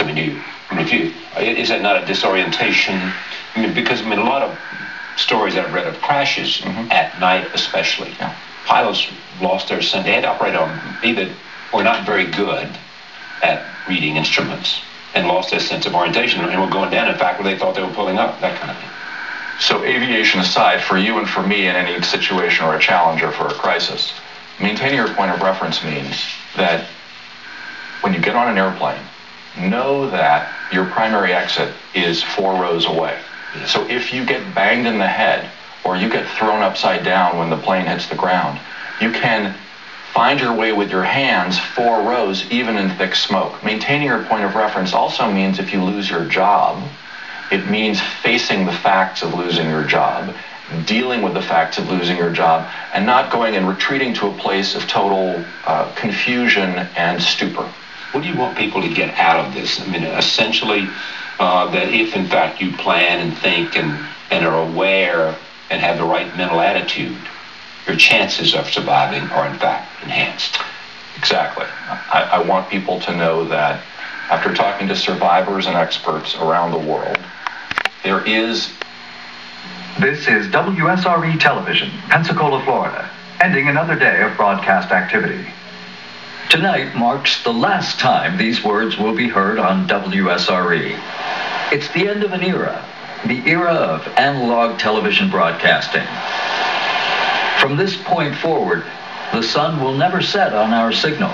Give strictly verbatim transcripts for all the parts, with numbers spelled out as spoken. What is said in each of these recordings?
mean, you, I mean, if you, is that not a disorientation? I mean, because I mean, a lot of stories I've read of crashes mm-hmm. at night, especially. Yeah. Pilots lost their sense. They had to operate on either were not very good at reading instruments and lost their sense of orientation and were going down, in fact, where they thought they were pulling up, that kind of thing. So aviation aside, for you and for me in any situation or a challenge or for a crisis, maintaining your point of reference means that when you get on an airplane, know that your primary exit is four rows away. Yeah. So if you get banged in the head or you get thrown upside down when the plane hits the ground, you can find your way with your hands four rows, even in thick smoke. Maintaining your point of reference also means if you lose your job, it means facing the facts of losing your job, dealing with the facts of losing your job, and not going and retreating to a place of total uh, confusion and stupor. What do you want people to get out of this? I mean, essentially, uh, that if in fact you plan and think and, and are aware and have the right mental attitude, your chances of surviving are in fact enhanced. Exactly. I, I want people to know that after talking to survivors and experts around the world, there is... This is W S R E Television, Pensacola, Florida, ending another day of broadcast activity. Tonight marks the last time these words will be heard on W S R E. It's the end of an era, the era of analog television broadcasting. From this point forward, the sun will never set on our signal.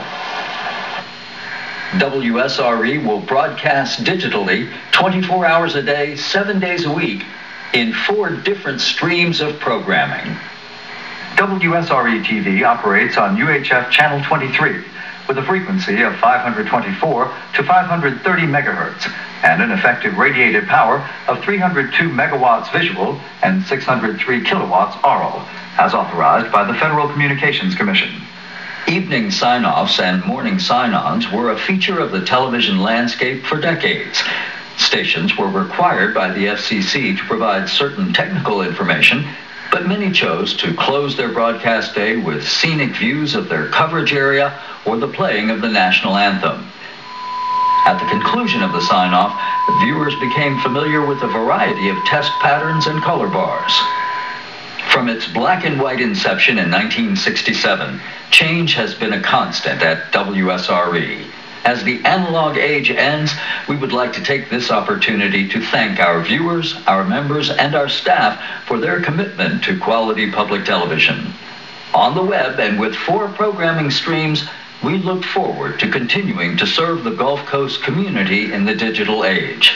W S R E will broadcast digitally twenty-four hours a day, seven days a week, in four different streams of programming. W S R E T V operates on U H F Channel twenty-three with a frequency of five hundred twenty-four to five hundred thirty megahertz and an effective radiated power of three hundred two megawatts visual and six hundred three kilowatts aural, as authorized by the Federal Communications Commission. Evening sign-offs and morning sign-ons were a feature of the television landscape for decades. Stations were required by the F C C to provide certain technical information, but many chose to close their broadcast day with scenic views of their coverage area or the playing of the national anthem. At the conclusion of the sign-off, viewers became familiar with a variety of test patterns and color bars. From its black and white inception in nineteen sixty-seven, change has been a constant at W S R E. As the analog age ends, we would like to take this opportunity to thank our viewers, our members, and our staff for their commitment to quality public television. On the web and with four programming streams, we look forward to continuing to serve the Gulf Coast community in the digital age.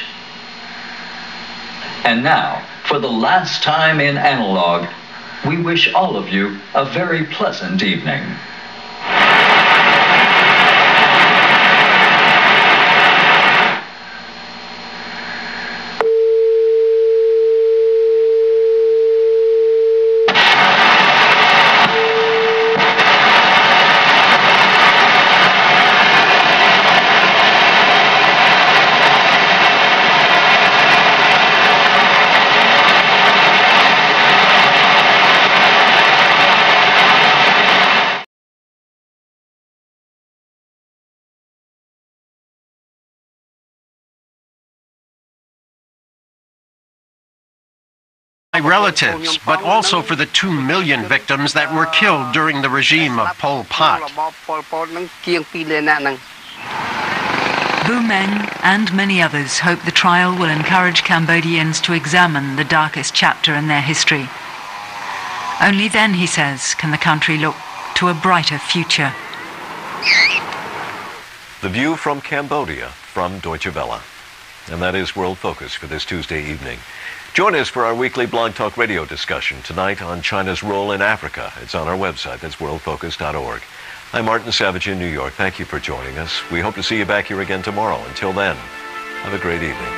And now, for the last time in analog, we wish all of you a very pleasant evening. Relatives, but also for the two million victims that were killed during the regime of Pol Pot. Bu Meng and many others hope the trial will encourage Cambodians to examine the darkest chapter in their history. Only then, he says, can the country look to a brighter future. The view from Cambodia from Deutsche Welle. And that is World Focus for this Tuesday evening. Join us for our weekly Blog Talk Radio discussion tonight on China's role in Africa. It's on our website. That's world focus dot org. I'm Martin Savage in New York. Thank you for joining us. We hope to see you back here again tomorrow. Until then, have a great evening.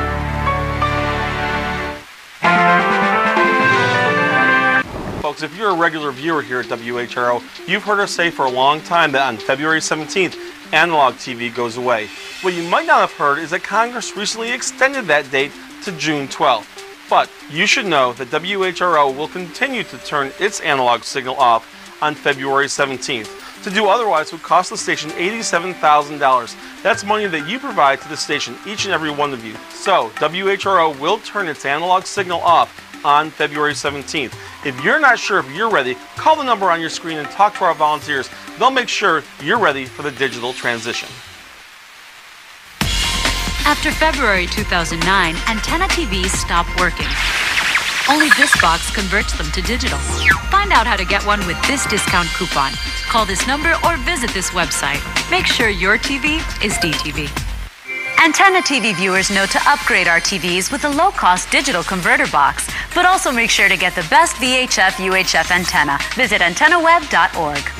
If you're regular viewer here at W H R O, you've heard us say for a long time that on February seventeenth, analog T V goes away. What you might not have heard is that Congress recently extended that date to June twelfth. But you should know that W H R O will continue to turn its analog signal off on February seventeenth. To do otherwise would cost the station eighty-seven thousand dollars. That's money that you provide to the station, each and every one of you. So, W H R O will turn its analog signal off on February seventeenth. If you're not sure if you're ready, call the number on your screen and talk to our volunteers. They'll make sure you're ready for the digital transition. After February two thousand nine, antenna T Vs stopped working. Only this box converts them to digital. Find out how to get one with this discount coupon. Call this number or visit this website. Make sure your T V is D T V. Antenna T V viewers know to upgrade our T Vs with a low-cost digital converter box, but also make sure to get the best V H F U H F antenna. Visit antenna web dot org.